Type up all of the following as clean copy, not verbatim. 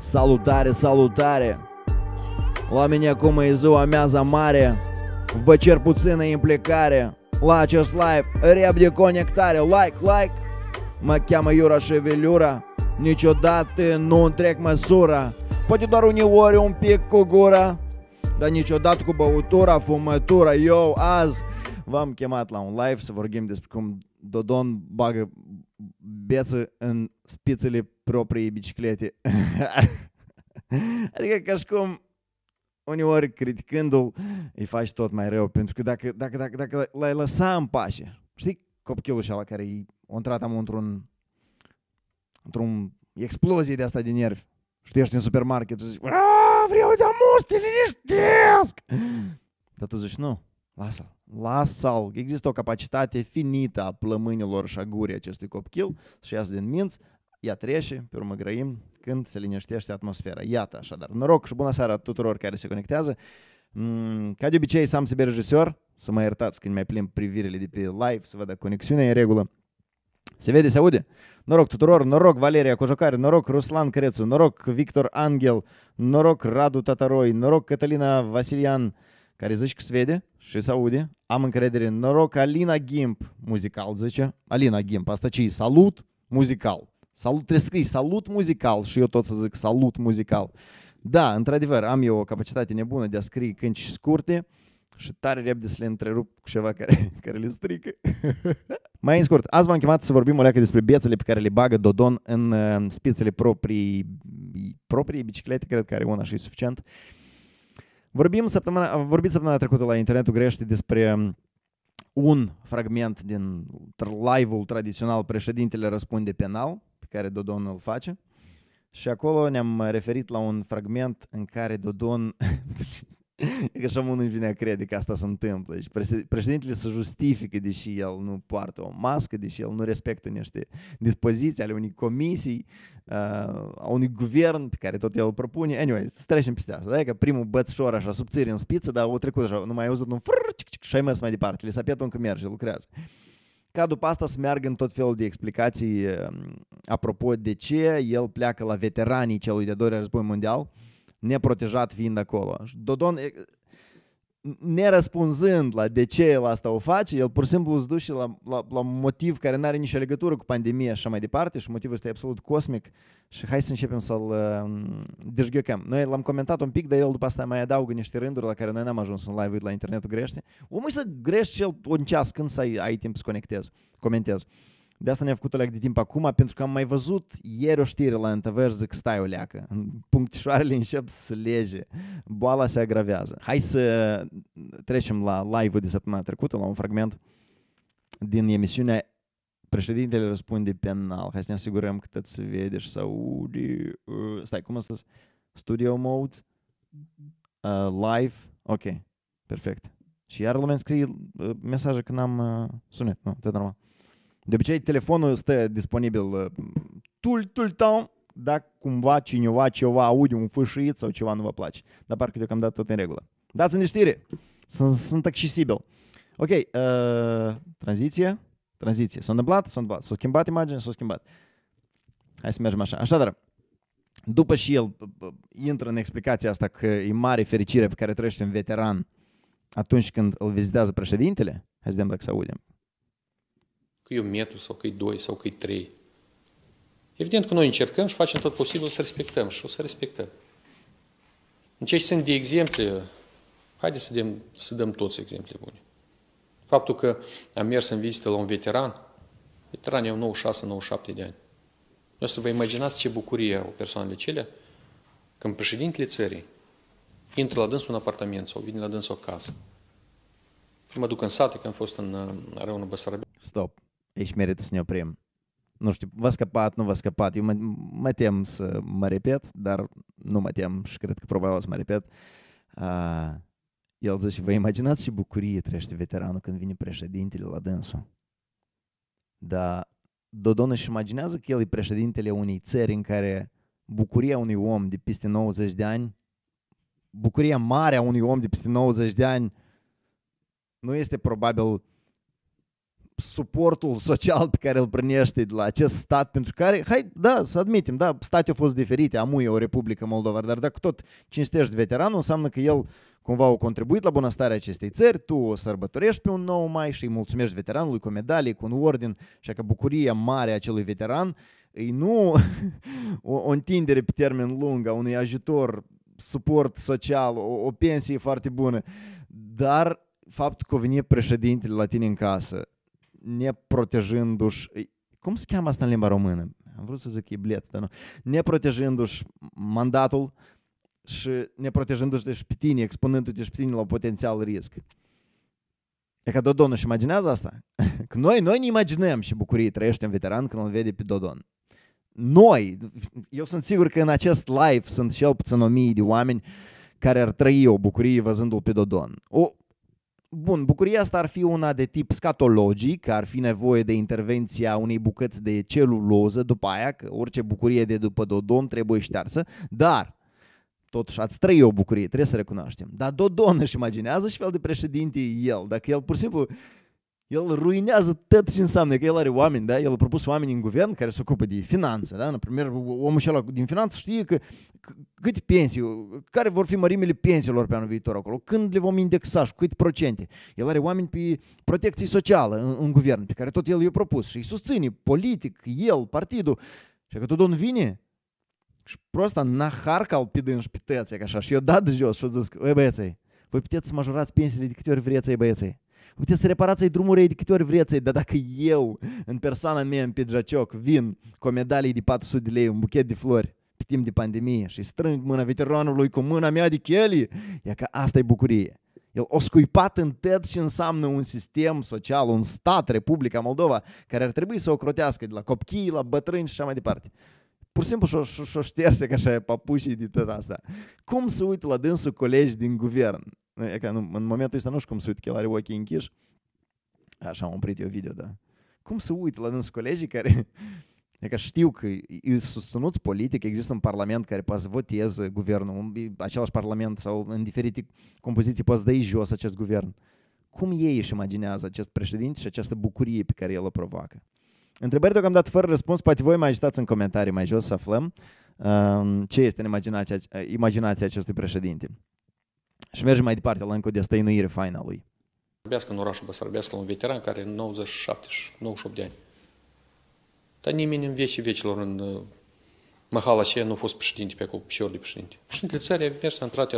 Salutare, salutare! Oamenii, acum e ziua mea za mare. Vă cer puțină implicare la acest live, rap de conectare. Like! Mă cheamă Iura Șevelura. Niciodată nu întrec măsura. Poate doar uneori un pic cu gura, dar niciodată cu băutura, fumătura. Eu azi v-am chemat la un live să vorbim despre cum Dodon bagă beță în spițele proprii biciclete. Adică ca și cum uneori criticându-l îi faci tot mai rău, pentru că dacă l-ai lăsa în pace, știi copilul ăla care a intrat într-un explozie de asta de nervi, știi, ești în supermarket și zici, vreau de amus, te liniștesc! Dar tu zici, nu, lasă-l. Există o capacitate finită a plămânilor și a gurii acestui copil și iasă din minți, ea trece, pe urmă grăim când se liniștește atmosfera. Iată, așadar, noroc și bună seara tuturor care se conectează. Ca de obicei, Sam Sibe regizor, să mă iertați când mai plimb privirile de pe live, să văd conexiunea în regulă. Se vede, se aude? Noroc tuturor, noroc Valeria Cojocare, noroc Ruslan Crețu, noroc Victor Angel, noroc Radu Tataroi, noroc Cătălina Vasilian, care zice că se vede și se aude. Am încredere, noroc Alina Gimp, muzical zice. Alina Gimp, asta ce-i? Salut muzical. Salut, trebuie să scrii salut muzical și eu tot să zic salut muzical. Da, într-adevăr, am eu o capacitate nebună de a scrie cânci scurte și tare repede să le întrerup cu ceva care le strică. Mai în scurt, azi v-am chemat să vorbim o leacă despre bețele pe care le bagă Dodon în spițele proprii biciclete, cred că are una și e suficient. Vorbit săptămâna trecută la Internetul Grește despre un fragment din live-ul tradițional Președintele răspunde penal, pe care Dodon îl face. Și acolo ne-am referit la un fragment în care Dodon, e că așa mult nu vine a crede că asta se întâmplă. Deci președintele se justifică deși el nu poartă o mască, deși el nu respectă niște dispoziții ale unei comisii, a unui guvern pe care tot el îl propune. Anyway, să trecem peste asta. Da? Că primul bățșor așa subțire în spiță, dar o trecut așa, nu mai auzit un și ai mers mai departe. Lisapetul încă merge, lucrează. Ca după asta să meargă în tot felul de explicații apropo de ce el pleacă la veteranii celui de-al doilea război mondial, neprotejat fiind acolo. Dodon, nerăspunzând la de ce el asta o face, el pur și simplu îți duce la motiv care nu are nicio legătură cu pandemia și așa mai departe și motivul este absolut cosmic și hai să începem să-l dezghiocăm. Noi l-am comentat un pic, dar el după asta mai adaugă niște rânduri la care noi n-am ajuns în live-ul la Internetul Grește. Omul să grești cel un ceas când să ai timp să comentezi. De asta ne-am făcut o leacă de timp acum, pentru că am mai văzut ieri o știre la NTV și zic, stai o leacă, punctișoarele încep să lege, boala se agravează. Hai să trecem la live-ul de săptămâna trecută, la un fragment din emisiunea Președintele răspunde penal. Hai să ne asigurăm că tot se vede și se aude. Stai, cum asta? Studio mode, live, ok, perfect. Și iar lumea scrie mesaje când am sunet, nu, tot normal. De obicei, telefonul stă disponibil tout, dacă cumva cineva ceva aude un fâșit sau ceva nu vă place. Dar parcă deocamdată tot în regulă. Dați-mi știre. Sunt accesibil. Ok, tranziție. S-a întâmplat? S-a schimbat imaginea? S-a schimbat. Hai să mergem așa. Așadar, după și el intră în explicația asta că e mare fericire pe care trăiește un veteran atunci când îl vizitează președintele. Hai să vedem dacă se aude. Că e un metru sau că e 2 sau că e 3. Evident că noi încercăm și facem tot posibil să respectăm și o să respectăm. În ceea ce sunt de exemple, haideți să dăm toți exemple bune. Faptul că am mers în vizită la un veteran, veteranii au 96-97 de ani. O să vă imaginați ce bucurie au persoanele acelea când președintele țării intră la dânsul un apartament sau vine la dânsul o casă. Mă duc în sate, că am fost în Râul Băsarabia. Stop. Aici merită să ne oprim. Nu știu, v-a scăpat, nu v-a scăpat. Eu mă tem să mă repet, dar nu mă tem și cred că probabil o să mă repet. El zice, vă imaginați ce bucurie trăiește veteranul când vine președintele la dânsul. Dar Dodon își imaginează că el e președintele unei țări în care bucuria unui om de peste 90 de ani, bucuria mare a unui om de peste 90 de ani nu este probabil suportul social pe care îl primește de la acest stat, pentru care, hai, da, să admitem, da, state au fost diferite, amuie o Republică Moldova, dar dacă tot cinstești veteranul, înseamnă că el cumva a contribuit la bunăstarea acestei țări, tu o sărbătorești pe un 9 mai și îi mulțumești veteranului cu o medalie, cu un ordin, și că bucuria mare a acelui veteran e nu o întindere pe termen lung a unui ajutor, suport social, o pensie foarte bună, dar faptul că a venit președintele la tine în casă, neprotejându-și, cum se cheamă asta în limba română? Am vrut să zic iblet, dar nu. Neprotejându-și mandatul și neprotejându-și și pe tine, expunându-te și pe tine la potențial risc. E ca Dodon își imaginează asta? Că noi ne imaginăm și bucurie trăiește un veteran când îl vede pe Dodon. Eu sunt sigur că în acest live sunt cel puțin 1000 de oameni care ar trăi o bucurie văzându-l pe Dodon. Bun, bucuria asta ar fi una de tip scatologic, ar fi nevoie de intervenția unei bucăți de celuloză după aia, că orice bucurie de după Dodon trebuie ștearsă, dar totuși ați trăi o bucurie, trebuie să recunoaștem. Dar Dodon își imaginează și fel de președinte el, dacă el pur și simplu el ruinează tot ce înseamnă că el are oameni, da? El a propus oameni în guvern care se ocupă de finanțe, da? Например, omul ăla din finanțe știe că câte pensii, care vor fi mărimile pensiilor pe anul viitor acolo, când le vom indexa și câte procente. El are oameni pe protecție socială în guvern, pe care tot el i-a propus și îi susține politic, el, partidul. Și că Dodon vine și prosta naharcal pe dânși pe tăți, așa, și eu dat jos și o zic, băieții, voi puteți să majorați pensiile de câte ori vreți, băieții. Puteți să reparați drumurile de câte ori vreți, dar dacă eu, în persoana mea, în pidjaciok, vin cu o medalie de 400 de lei, un buchet de flori, pe timp de pandemie și strâng mâna veteranului cu mâna mea de cheli, e că asta e bucurie. El o scuipat în tot ce înseamnă un sistem social, un stat, Republica Moldova, care ar trebui să o crotească de la copii, la bătrâni și așa mai departe. Pur și simplu și-o șterse ca așa papușii de tot asta. Cum să uită la dânsul colegi din guvern? E că în momentul ăsta nu știu cum se uită, că el are ochii închiși. Așa am oprit eu video, da. Cum se uită la dânsul colegii care... E că știu că îi susținuți politic, există un parlament care poate să voteze guvernul, același parlament sau în diferite compoziții poate să dai jos acest guvern. Cum ei își imaginează acest președinte și această bucurie pe care el o provoacă? Întrebări deocamdată fără răspuns, poate voi mai agitați în comentarii mai jos să aflăm ce este în imaginația acestui președinte. Și mergem mai departe la încă o destăinuire faină a lui. În orașul Băsarăbească, un veteran care are 97-98 de ani. Dar nimeni în vecii vecilor în mahala aceea nu a fost președinte pe acolo, picior de președinte. Președintele țării a mers, a intrat.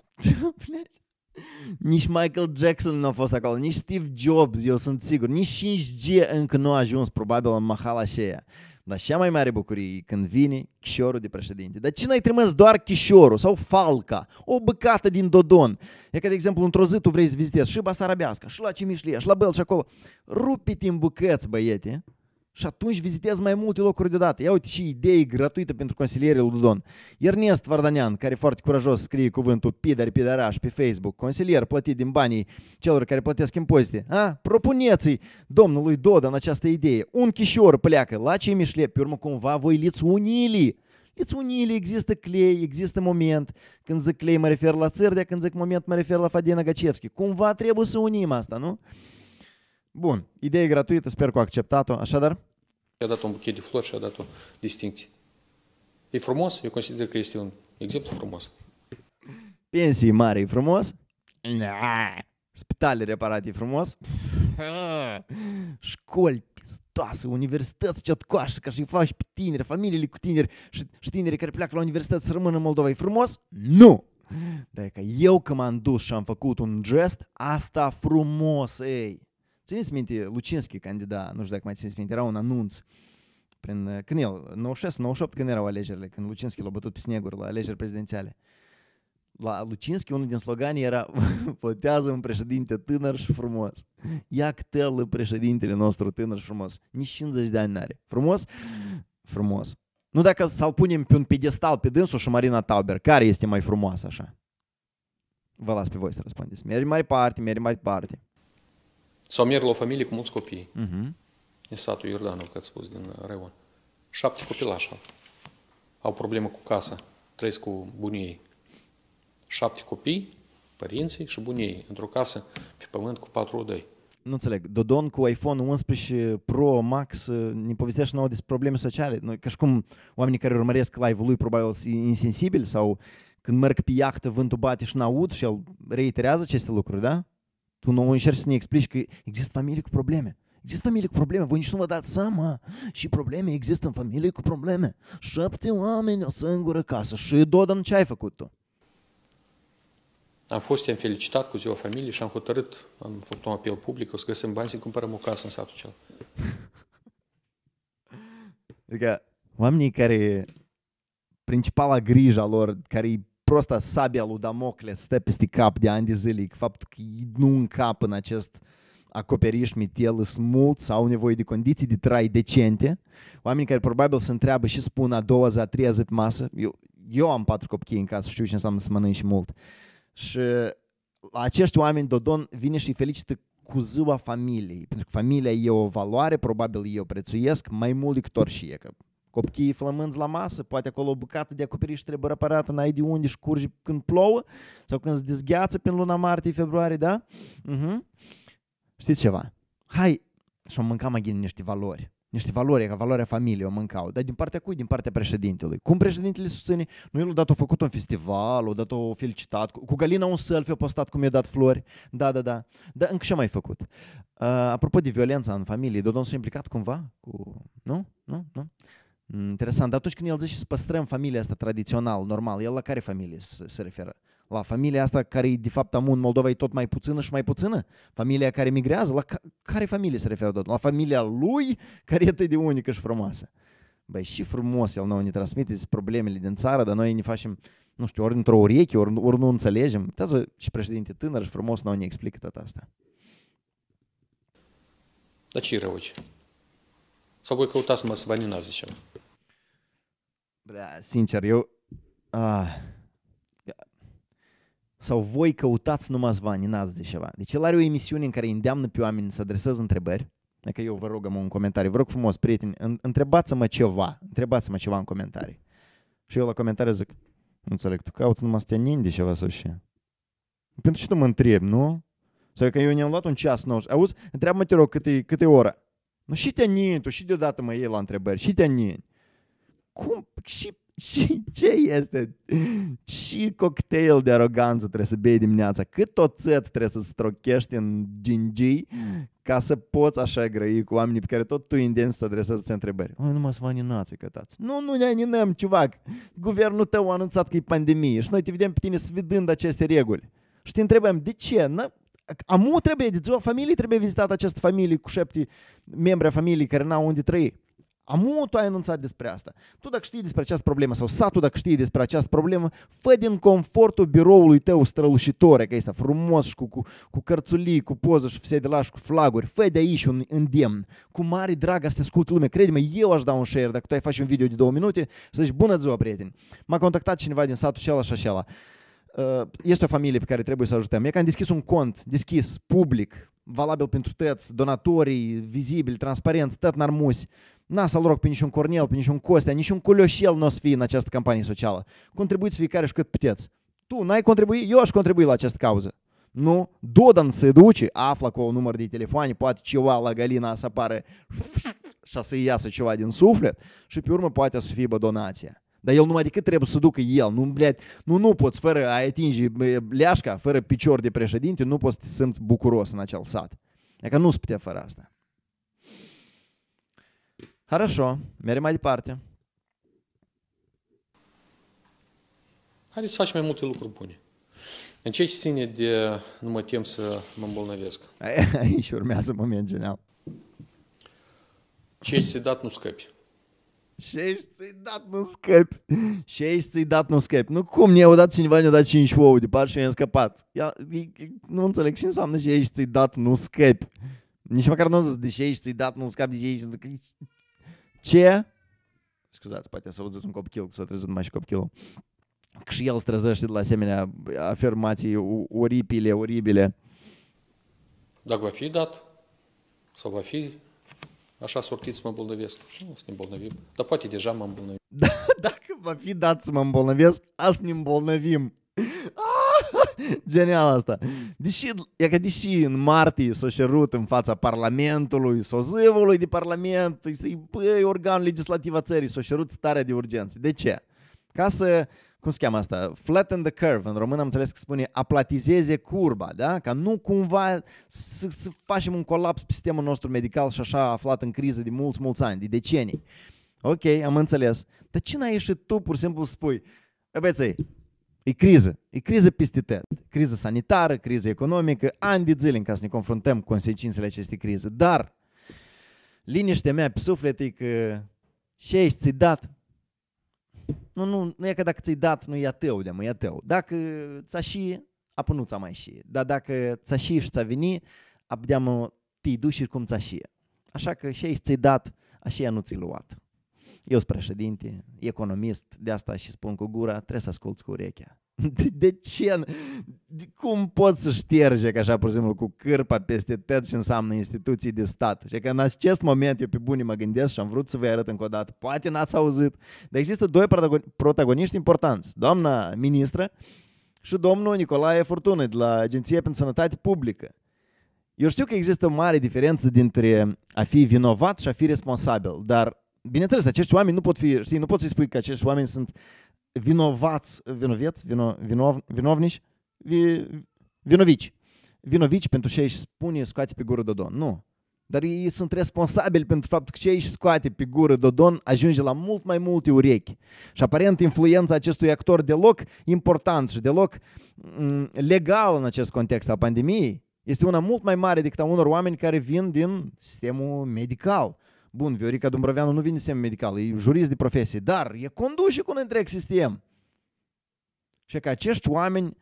Nici Michael Jackson nu a fost acolo, nici Steve Jobs, eu sunt sigur, nici 5G încă nu a ajuns probabil în mahala aceea. Dar cea mai mare bucurie e când vine chișorul de președinte. Dar cine ai trimis doar chișorul sau falca, o băcată din Dodon? E că, de exemplu, într-o zi tu vrei să vizitezi și Basarabeasca, și la Cimișlia, și la Bel, și acolo. Rupi-te în bucăți, băiete, și atunci vizitezi mai multe locuri deodată. Ia uite și idei gratuite pentru consilierii lui Dodon. Ernest Vardanean, care e foarte curajos scrie cuvântul pidăraș pe Facebook, consilier plătit din banii celor care plătesc impozite. Propuneți-i domnului Dodon această idee. Un chișor pleacă la Cimișle, pe urmă cumva voi liți unili. Liți unili, există clei, există moment. Când zic clei mă refer la Țârdea, când zic moment mă refer la Fadena Gacevski. Cumva trebuie să unim asta, nu? Bun, idee gratuită, sper că a acceptat-o, așadar? I-a dat un buchet de flori și a dat o distincție. E frumos? Eu consider că este un exemplu frumos. Pensii mari e frumos? Spitale reparate e frumos? Școli pistoase, universități ciotcoașă, ca și faci pe tineri, familiile cu tineri și tinerii care pleacă la universități să rămână în Moldova, e frumos? Nu! Dar că eu că m-am dus și am făcut un gest, asta frumos, ei! Țineți minte, Lucinski, candidat, nu știu dacă mai țineți minte, era un anunț când el, 96-98, când erau alegerile, când Lucinski l-a bătut pe Snegur la alegeri prezidențiale. La Lucinski, unul din sloganii era votează un președinte tânăr și frumos. Ia-ctel președintele nostru tânăr și frumos. Nici 50 de ani n-are. Frumos? Frumos. Nu dacă să-l punem pe un pedestal pe dânsul și Marina Tauber. Care este mai frumoasă așa? Vă las pe voi să răspundeți. Mergi mai departe. Sau merg la o familie cu mulți copii. În satul Iordanov, că ați spus, din Raion. 7 copilași au problemă cu casa. Trăiesc cu bunii. 7 copii, părinții și bunii. Într-o casă pe pământ cu 4 odăi. nu înțeleg, Dodon cu iPhone 11 Pro Max ne povestește nouă despre probleme sociale. Noi, ca și cum oamenii care urmăresc live-ul lui probabil sunt insensibili sau când merg pe iahtă, vântul bate și n-aud și el reiterează aceste lucruri, da? Tu nu încerci să ne explici că există familii cu probleme. Există familii cu probleme, voi nici nu vă dați seama. Și probleme există în familii cu probleme. 7 oameni, o singură casă. Și Dodon, ce ai făcut tu? Am fost, i-am felicitat cu ziua familiei și am hotărât, am făcut un apel public, o să găsim bani să cumpărăm o casă în satul acela. Adică oamenii care, principala grija lor, care e prosta sabia lui Damocles, stă peste cap de ani de zile, faptul că ei nu încap în acest acoperiș mitel, sunt mulți, au nevoie de condiții de trai decente, oamenii care probabil se întreabă și spun a doua zi, a treia zi pe masă. Eu am 4 copii în casă, știu ce înseamnă să mănânci mult. Și la acești oameni Dodon vine și îi felicită cu ziua familiei, pentru că familia e o valoare, probabil ei o prețuiesc mai mult decât orice, că copiii flămânzi la masă, poate acolo o bucată de acoperiș trebuie reparată, n-ai de unde și curgi când plouă sau când se dezgheață prin luna martie-februarie, da? Știți ceva? Hai și am mâncat mai niște valori. Niște valori, ca valoarea familiei o mâncau. Dar din partea cui? Din partea președintelui. Cum președintele susține? Nu el a dat, a făcut un festival, a dat, o felicitat. Cu Galina un selfie a postat cum i-a dat flori. Da. Dar încă ce mai făcut? Apropo de violența în familie, Dodon s-a implicat cumva? Nu? Interesant. Dar atunci când el zice să păstrăm familia asta tradițional, normal, el la care familie se referă? La familia asta care de fapt în Moldova e tot mai puțină și mai puțină? Familia care migrează? La care familie se referă Dodon? La familia lui care e atât de unică și frumoasă? Băi, și frumos el nouă ne transmite problemele din țară, dar noi ne facem, nu știu, ori într-o ureche, ori nu înțelegem. Uitați-vă și președinte tânăr și frumos nouă ne explică tot asta. Dar ce-i rău aici? Sau voi căutați să mă svaninați, zicem? Bă, sincer, eu... Sau voi căutați numai să vă aninați de ceva. Deci el are o emisiune în care îndeamnă pe oameni să adreseze întrebări. Dacă eu vă rog un comentariu, vă rog frumos, prieteni, întrebați-mă ceva în comentarii. Și eu la comentarii zic, nu înțeleg, tu cauți numai să te anini de ceva sau ce? Pentru ce tu mă întrebi, nu? Sau că eu ne-am luat un ceas nou. Auzi, întreabă-mă, te rog, câte ora? Nu, și te anini tu, și deodată mă iei la întrebări, și te anini. Cum? Și ce este? Și cocktail de aroganță trebuie să bei dimineața? Cât oțet trebuie să strochești în gingii ca să poți așa grăi cu oamenii pe care tot tu îndemni să adresezi întrebări? Nu mă să vă aninați, cătați. Nu ne aninăm, ciuvac. Guvernul tău a anunțat că e pandemie și noi te vedem pe tine sfidând aceste reguli. Și te întrebăm, de ce? Amu trebuie, de ziua familiei trebuie vizitat această familie cu 7 membri a familiei care n-au unde trăi. Amu tu ai anunțat despre asta. Tu dacă știi despre această problemă sau satul dacă știi despre această problemă, fă din confortul biroului tău strălușitor, că este frumos și cu cărțulii, cu poză și sedelași, cu flaguri, fă de aici un îndemn. Cu mare drag să te asculte lumea. Crede-mă, eu aș da un share dacă tu ai face un video de 2 minute să zici, bună ziua, prieteni. M-a contactat cineva din satul acela și așa. Este o familie pe care trebuie să ajutăm. E că am deschis un cont, deschis, public, valabil pentru toți, donatorii, vizibil, transparenți, tot n-armusi. N-a să-l rog pe niciun Cornel, pe niciun Costea, niciun Colioșel nu o să fie în această campanie socială. Contribuiți fiecare și cât puteți. Tu n-ai contribuit, eu aș contribui la această cauză. Nu? Dodon se duce, află acolo număr de telefoane, poate ceva la Galina să apare și să iasă ceva din suflet și pe urmă poate să fie donația. Dar el numai decât trebuie să ducă el. Nu poți, fără a atinge leașca, fără picior de președinte, nu poți să te simți bucuros în acel sat. Adică nu-ți putea fără asta. Хорошо, mergem mai departe. Haideți să facem mai multe lucruri bune. În ce ține de nu mă tem să mă îmbolnăvesc? Aici urmează un moment genial. Ce ți-ai dat, nu scăpi. Ce ți-ai dat, nu scăpi. Ce ți-ai dat, nu scăpi. Nu cum ne-au dat cineva, ne-a dat 5 ouă de par și i-am scăpat. Nu înțeleg ce înseamnă ce ți-ai dat, nu scăpi. Nici măcar nu zic de ce ți-ai dat, nu scăpi, de ce. Ce? Scuzați, poate să auziți un copil, că s-a trezit mai și copilul. Că și el se trezește de la asemenea afirmații oribile. Dacă va fi dat, sau va fi așa sortit să mă îmbolnăvesc, nu să ne îmbolnăvim. Dar poate deja mă îmbolnăvim. Dacă va fi dat să mă îmbolnăvesc, azi ne îmbolnăvim. Genial asta. Deși în martie s-a cerut în fața Parlamentului, sozivului de Parlament, organul legislativ a țării, s-a cerut starea de urgență. De ce? Ca să, cum se cheamă asta? Flatten the curve. În român am înțeles că spune aplatizeze curba, da? Ca nu cumva să facem un colaps pe sistemul nostru medical și așa aflat în criză de mulți ani, de decenii. Ok, am înțeles. Dar ce n-ai ieșit tu, pur și simplu, spui, băieții, e criză peste tot. Criză sanitară, criză economică, ani de zile în care să ne confruntăm cu consecințele acestei crize. Dar liniștea mea pe suflet e că și ești ți-ai dat. Nu e că dacă ți-ai dat, nu e a tău, e a tău. Dacă ți-a și, apă nu ți-a mai și. Dar dacă ți-a și ți-a veni, apă te-i duci cum ți-a și. Așa că și ești ți-ai dat, așa nu ți-ai luat. Eu sunt președinte, economist, de asta și spun cu gura, trebuie să asculți cu urechea. De ce? Cum poți să șterge, ca așa, pur și simplu, cu cârpa peste tot ce înseamnă instituții de stat? Și că în acest moment eu pe bune mă gândesc și am vrut să vă arăt încă o dată, poate n-ați auzit, dar există doi protagoniști importanți, doamna ministră și domnul Nicolae Furtună de la Agenția pentru Sănătate Publică. Eu știu că există o mare diferență dintre a fi vinovat și a fi responsabil, dar bineînțeles, acești oameni nu pot fi, știi, nu poți să-i spui că acești oameni sunt vinovici pentru ce își spune scoate pe gură Dodon. Nu. Dar ei sunt responsabili pentru faptul că ce își scoate pe gură Dodon ajunge la mult mai multe urechi. Și aparent influența acestui actor deloc important și deloc legal în acest context al pandemiei este una mult mai mare decât a unor oameni care vin din sistemul medical. Bun, Viorica Dumbrăveanu nu vine din sistemul medical, e jurist de profesie, dar e conduce cu un întreg sistem. Și că acești oameni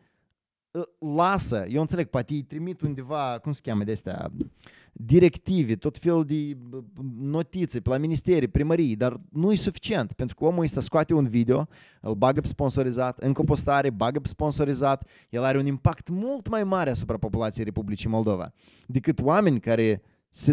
lasă, eu înțeleg, poate îi trimit undeva, cum se cheamă de astea, directive, tot felul de notițe pe la ministerii, primării, dar nu e suficient, pentru că omul ăsta scoate un video, îl bagă pe sponsorizat, încă o postare, bagă pe sponsorizat, el are un impact mult mai mare asupra populației Republicii Moldova decât oameni care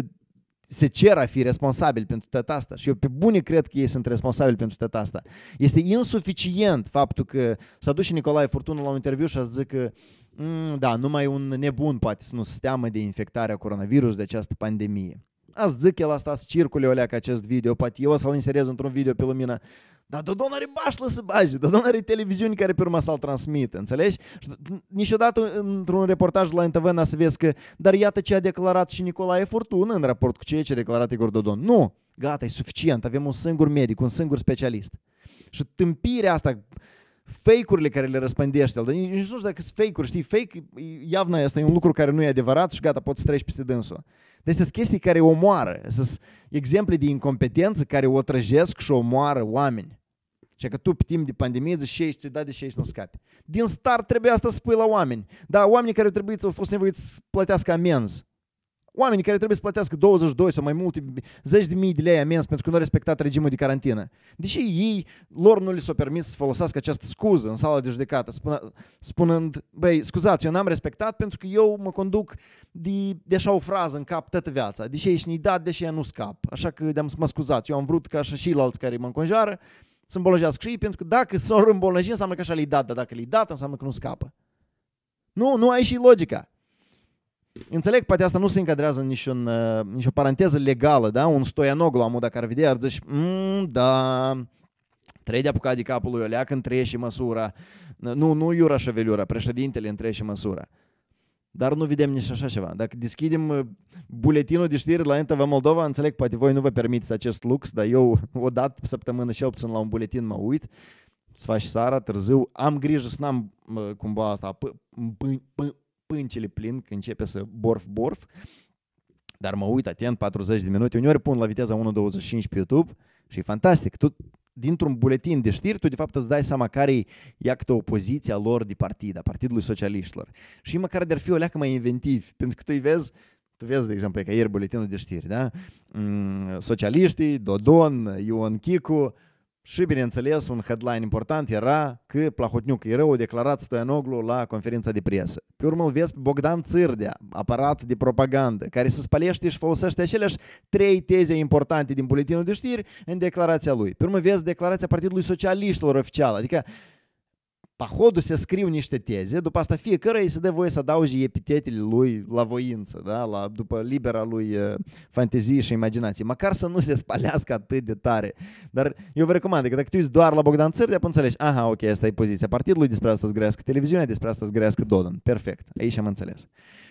se cer a fi responsabil pentru tot asta. Și eu pe bune cred că ei sunt responsabili pentru tot asta. Este insuficient faptul că s-a dus și Nicolae Furtună la un interviu și a zis că da, numai un nebun poate să nu se teamă de infectarea coronavirus, de această pandemie. Azi zic el asta să circule o leacă acest video, poate eu o să-l inserez într-un video pe lumină. Dar Dodon are bașlă să bage, Dodon are televiziuni care pe urmă să-l transmită, înțelegi? Niciodată într-un reportaj la NTV n-a să vezi că, dar iată ce a declarat și Nicolae Furtună în raport cu ceea ce a declarat Igor Dodon. Nu, gata, e suficient, avem un singur medic, un singur specialist. Și tâmpirea asta, fake-urile care le răspândește el, dar nici nu știu dacă sunt fake-uri, știi, fake, iavna asta e un lucru care nu e adevărat și gata, poți să treci peste dânsul. Deci sunt chestii care omoară, sunt exemple de incompetență care o trăjesc și omoară oameni. Și că tu pe timp de pandemie zici și ți-ai dat de și nu scapi. Din start trebuie asta să spui la oameni. Da, oamenii care au fost nevoiți să plătească amenzi. Oamenii care trebuie să plătească 22 sau mai multe, zeci de mii de lei amenzi pentru că nu au respectat regimul de carantină. Deși ei, lor nu li s-a permis să folosească această scuză în sala de judecată, spunând, băi, scuzați, eu n-am respectat pentru că eu mă conduc de așa o frază în cap toată viața. Deși ești ni dat, deși eu nu scap. Așa că mă scuzați, eu am vrut ca și alți care mă înconjoară să îmbolnăjească și ei, pentru că dacă s-au îmbolnăjit înseamnă că așa le-i dat, dar dacă le-i dat înseamnă că nu scapă. Nu ai și logica. Înțeleg, poate asta nu se încadrează în nicio paranteză legală, da? Un Stoianoglu, amul, dacă ar vedea, ar zice, da, trei de apucat de capul lui Oleac între și măsura. Nu Iura Șeveliura, președintele între și măsura. Dar nu vedem nici așa ceva. Dacă deschidem buletinul de știri la NTV Moldova, înțeleg, poate voi nu vă permiteți acest lux, dar eu o dată pe săptămână și puțin la un buletin mă uit, să faci seara, târziu, am grijă să n-am cumva asta, pâncile plin, că începe să borf, dar mă uit atent 40 de minute, uneori pun la viteza 1.25 pe YouTube și e fantastic. Tu, dintr-un buletin de știri, tu de fapt îți dai seama care e opoziția lor de partid, a Partidului Socialiștilor. Și măcar de-ar fi o leacă mai inventivi, pentru că tu vezi, de exemplu, că ieri buletinul de știri, da? Socialiștii, Dodon, Ion Chicu, și, bineînțeles, un headline important era că Plahotniuc e rău, a declarat Stoianoglu la conferința de presă. Pe urmă îl vezi pe Bogdan Țârdea, aparat de propagandă, care se spălește și folosește aceleași 3 teze importante din buletinul de știri în declarația lui. Pe urmă vezi declarația Partidului Socialiștilor oficială, adică Pahodul se scriu niște teze, după asta fiecare îi se dă voie să adauge epitetele lui la voință, da? După libera lui fantezie și imaginație, măcar să nu se spalească atât de tare. Dar eu vă recomand că dacă tu ești doar la Bogdan Țârdea, înțelegi, aha, ok, asta e poziția partidului, despre asta zgrească televiziunea, despre asta zgrească Dodon. Perfect, aici am înțeles.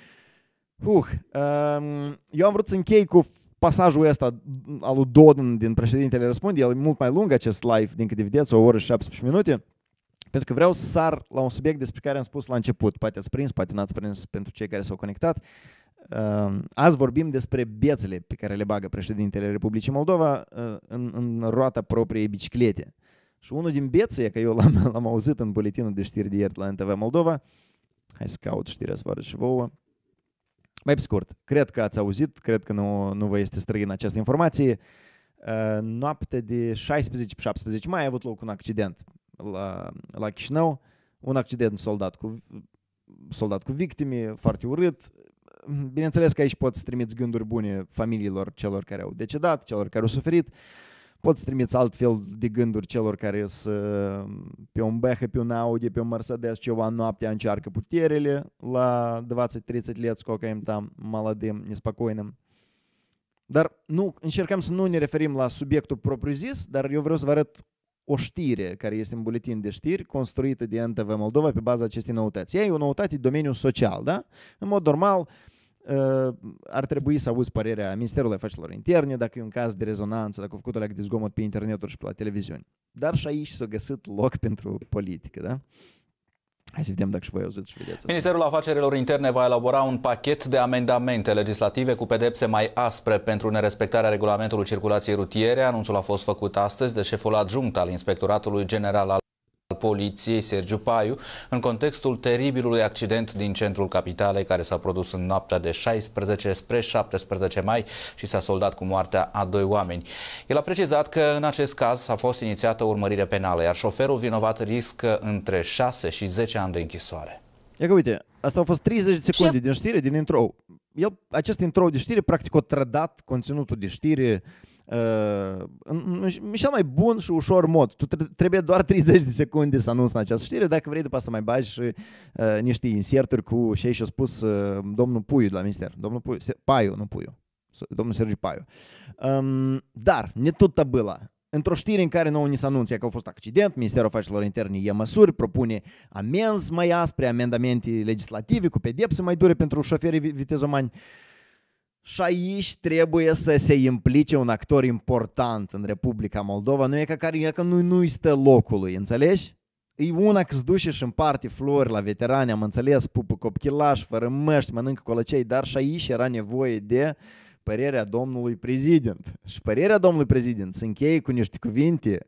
Eu am vrut să închei cu pasajul ăsta al lui Dodon din Președintele Răspunde, el e mult mai lung acest live, din câte vedeți, o oră și 17 minute, pentru că vreau să sar la un subiect despre care am spus la început. Poate ați prins, poate n-ați prins pentru cei care s-au conectat. Azi vorbim despre bețele pe care le bagă Președintele Republicii Moldova în roata propriei biciclete. Și unul din bețe, că eu l-am auzit în buletinul de știri de ieri la NTV Moldova, hai să caut știrea să vă arăt și vouă. Mai pe scurt, cred că ați auzit, cred că nu vă este străină această informație. Noaptea de 16-17 mai a avut loc un accident la Chișinău, un accident soldat cu victime, foarte urât. Bineînțeles că aici poți trimiți gânduri bune familiilor celor care au decedat, celor care au suferit. Poți trimiți altfel de gânduri celor care sunt pe un BMW, pe un Audi, pe un Mercedes, ceva noaptea încearcă puterile la 20-30 лет, сколько им там молодым, неспокойным. Dar încercăm să nu ne referim la subiectul propriu-zis, dar eu vreau să vă arăt o știre care este în buletin de știri construită de NTV Moldova pe baza acestei noutăți. Ea e o noutate în domeniul social, da? În mod normal, ar trebui să auzi părerea Ministerului Afacerilor Interne, dacă e un caz de rezonanță, dacă a făcut o leacă de zgomot pe interneturi și pe la televiziuni. Dar și aici s-a găsit loc pentru politică, da? Hai să vedem dacă și voi auziți și vedeți asta. Ministerul Afacerilor Interne va elabora un pachet de amendamente legislative cu pedepse mai aspre pentru nerespectarea regulamentului circulației rutiere. Anunțul a fost făcut astăzi de șeful adjunct al Inspectoratului General al Poliției, Sergiu Paiu, în contextul teribilului accident din centrul capitalei care s-a produs în noaptea de 16 spre 17 mai și s-a soldat cu moartea a 2 oameni. El a precizat că în acest caz a fost inițiată o urmărire penală, iar șoferul vinovat riscă între 6 și 10 ani de închisoare. Ia că uite, asta au fost 30 de secunde din știre, din intro. Acest intro de știre practic a trădat conținutul de știre în cel mai bun și ușor mod. Tu trebuie doar 30 de secunde să anunți în această știre. Dacă vrei, după asta mai bagi și niște inserturi cu ce și-a spus domnul Puiu de la minister. Domnul Puiu, Paiu, nu Puiu. Domnul Sergiu Paiu. Dar, ne tot tabâla. Într-o știre în care nouă ni se anunță că a fost accident, Ministerul Afacerilor Interne ia măsuri, propune amenzi mai aspre, amendamente legislative cu pedepse mai dure pentru șoferii vitezomani. Și aici trebuie să se implice un actor important în Republica Moldova. Nu e că nu-i stă locului, înțelegi? E una că se duce și împarte flori la veterani, am înțeles, pupă copchilași, fără măști, mănâncă colăcei, dar și aici era nevoie de părerea domnului prezident. Și părerea domnului prezident se încheie cu niște cuvinte,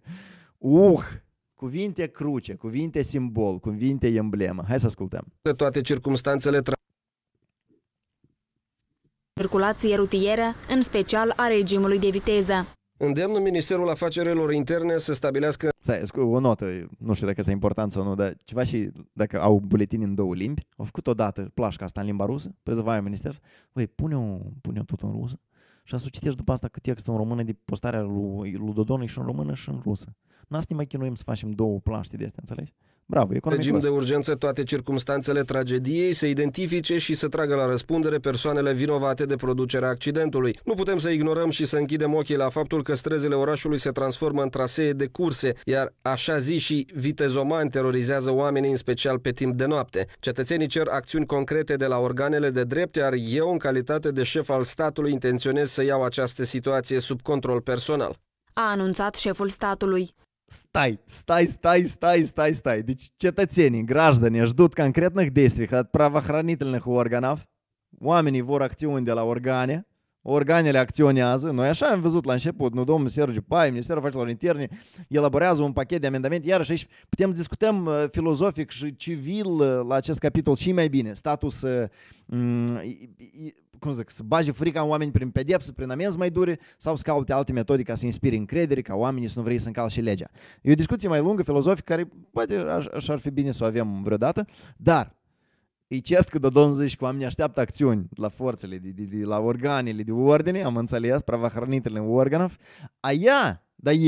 cuvinte cruce, cuvinte simbol, cuvinte emblemă. Hai să ascultăm. Toate circumstanțele circulație rutieră, în special a regimului de viteză. Îndemnă Ministerul Afacerilor Interne să stabilească... Stai, o notă, nu știu dacă este important sau nu, dar ceva și dacă au buletini în 2 limbi, au făcut odată plașca asta în limba rusă, prezăvaia minister, băi, pune-o tot în rusă și să citești după asta că textul în română de postarea lui Dodon e și în română și în rusă. N-asta ne mai chinuim să facem 2 plaște de astea, înțelegi? Bravo, regim de urgență toate circumstanțele tragediei, să identifice și să tragă la răspundere persoanele vinovate de producerea accidentului. Nu putem să ignorăm și să închidem ochii la faptul că străzile orașului se transformă în trasee de curse, iar așa ziși vitezomani terorizează oamenii, în special pe timp de noapte. Cetățenii cer acțiuni concrete de la organele de drept, iar eu, în calitate de șef al statului, intenționez să iau această situație sub control personal. A anunțat șeful statului. Stai. Deci cetățenii, граждане ждут конкретных действий от правоохранительных органов. Oamenii vor acțiuni de la organe. Organele acționează. Noi așa am văzut la început. Nu, domnul Sergiu Paiu, Ministerul Afacerilor Interne elaborează un pachet de amendamente. Iarăși aici putem discutăm filozofic și civil la acest capitol și mai bine. Statul să bage frica în oameni prin pedepsă, prin amenzi mai dure sau să caute alte metode ca să inspire încredere, ca oamenii să nu vrei să încalce legea. E o discuție mai lungă, filozofică, care poate așa ar fi bine să o avem vreodată, dar e cert că Dodon zice că oamenii așteaptă acțiuni la forțele, de la organele de ordine, am înțeles, правоохранительных органов, dar eu,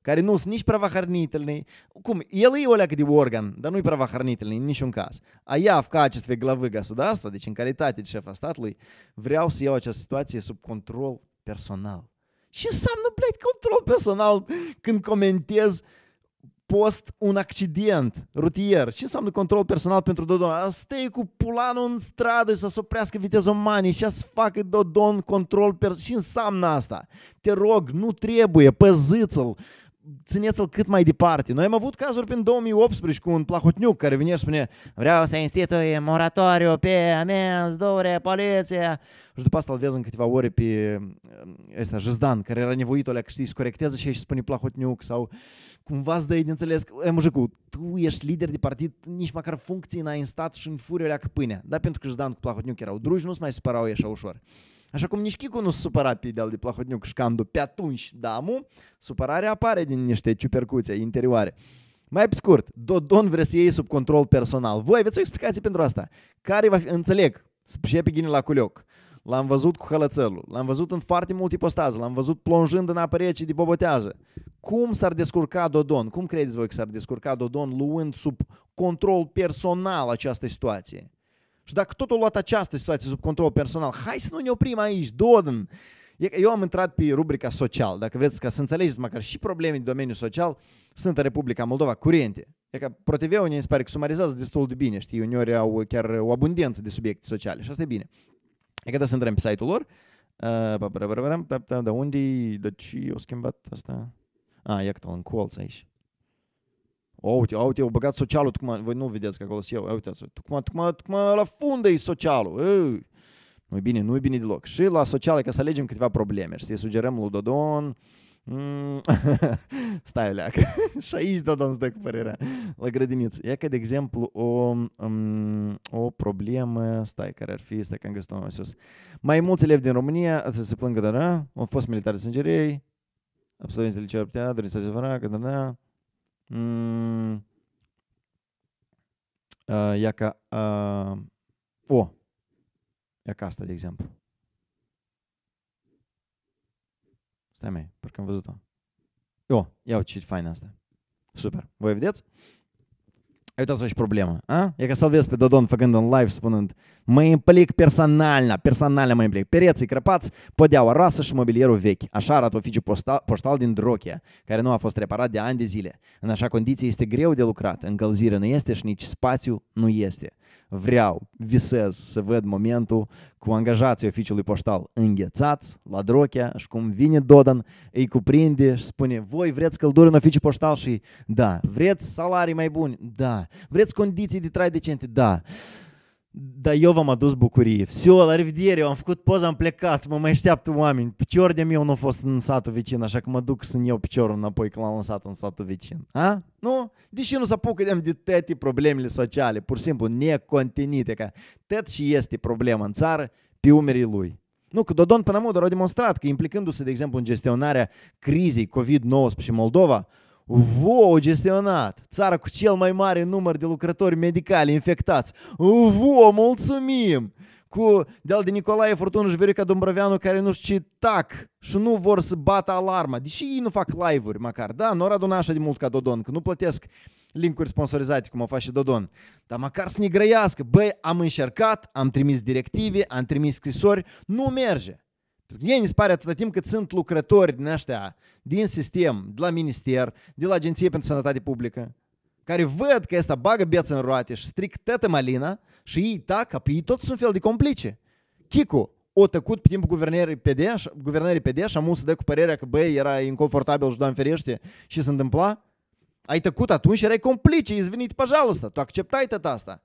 care nu sunt nici правоохранительные. Cum? El e o leacă de organ, dar nu e правоохранительный în niciun caz. A я в качестве главы государства, deci în calitate de șef a statului, vreau să iau această situație sub control personal. Ce înseamnă, blядь, control personal când comentez post un accident rutier? Ce înseamnă control personal pentru Dodon? Stai cu pulanul în stradă să se oprească vitezomanii și să facă Dodon control personal. Ce înseamnă asta? Te rog, nu trebuie, păziți-l, țineți-l cât mai departe. Noi am avut cazuri prin 2018 cu un Plahotniuc care venea și spunea vreau să instituie moratoriu pe amenzi, dure, poliție. Și după asta îl vezi în câteva ore pe ăsta, Jizdan, care era nevoit o leacă, știi, să corecteze și spune Plahotniuc sau cumva îți dă de înțeles că, măjicu, tu ești lider de partid, nici măcar funcții n-ai în stat și în furie o leacă pâinea. Dar pentru că Jizdan cu Plahotniuc erau drugi, nu se mai supărau ei așa ușor. Așa cum nici Chicu nu se supăra pe ideal de Plahotniuc și Candu pe atunci, da, mu, supărarea apare din niște ciupercuțe interioare. Mai pe scurt, Dodon vrea să iei sub control personal. Voi aveți o explicație pentru asta? Care va fi, înțeleg, și pe Ghini la Culioc. L-am văzut cu hălățelul, l-am văzut în foarte multe postaze, l-am văzut plonjând în apă rece de bobotează. Cum s-ar descurca Dodon? Cum credeți voi că s-ar descurca Dodon luând sub control personal această situație? Și dacă totul luat această situație sub control personal, hai să nu ne oprim aici, Dodon. Eu am intrat pe rubrica social, dacă vreți ca să înțelegeți măcar și probleme de domeniul social, sunt în Republica Moldova curente. E că ProTV-ul ne pare că sumarizează destul de bine, știi, uneori au chiar o abundență de subiecte sociale și asta e bine. E că da să intrăm pe site-ul lor. De unde, de ce au schimbat asta? Ia că în colț aici. Uite, au băgat socialul, voi nu vedeți că acolo sunt eu, uitați, tocmai la fundă e socialul. Nu-i bine deloc. Și la social e ca să alegem câteva probleme și să-i sugerăm lui Dodon. Stai o leacă. Și aici Dodon îți dă cu părerea la grădiniță. E ca de exemplu o problemă, care ar fi, că am găsit-o mai sus. Mai mulți elevi din România se plângă, dar au fost militari de sângerei, absolvenți de liceu putea, doriți să se văra, că da. Ia ca asta, de exemplu. Stai mai, parcă am văzut-o. Ia ce faină asta. Super. Voi vedeți? Uitați-vă și problema. E ca să-l vezi pe Dodon făcând în live spunând mă implic personal mă implic. Pereții crăpați, podeaua rasă și mobilierul vechi. Așa arată oficiul poștal din Drochia, care nu a fost reparat de ani de zile. În așa condiție este greu de lucrat. Încălzire nu este și nici spațiu nu este. Visez să văd momentul cu angajații oficiului poștal înghețați la Drochia și cum vine Dodon, îi cuprinde și spune voi vreți căldură în oficiul poștal și da, vreți salarii mai buni, da, vreți condiții de trai decente, da. Dar eu v-am adus bucurie. Всё, la revedere, eu am făcut poză, am plecat, mă mai așteaptă oameni. Picior de meu nu a fost în satul vecin, așa că mă duc să-mi iau piciorul înapoi că l-am lăsat în satul vecin. Nu? Deși nu se apucă de toate problemele sociale, pur și simplu necontenite, că tot și este problema în țară pe umerii lui. Nu, că Dodon până mult au demonstrat că implicându-se, de exemplu, în gestionarea crizei COVID-19 în Moldova, au gestionat țara cu cel mai mare număr de lucrători medicali infectați. Mulțumim! Cu de-al de Nicolae Furtunu și Verica Dumbrăveanu care nu știu ce tac și nu vor să bată alarma. Deși ei nu fac live-uri măcar, da? Nu ar aduna așa de mult ca Dodon, că nu plătesc link-uri sponsorizate cum o face Dodon. Dar măcar să ne grăiască. Băi, am încercat, am trimis directive, am trimis scrisori, nu merge. Ei ne pare atâta timp cât sunt lucrători din ăștia, din sistem, de la minister, de la Agenție pentru Sănătate Publică, care văd că ăsta bagă beță în roate și stric tătă malina și ei tacă, pe ei tot sunt un fel de complice. Chicu o tăcut pe timpul guvernării PD și amu să dă cu părerea că băi, era inconfortabil și Doamne ferește și se întâmpla. Ai tăcut atunci și erai complice, izvenit пожалуйста, tu acceptai tot asta.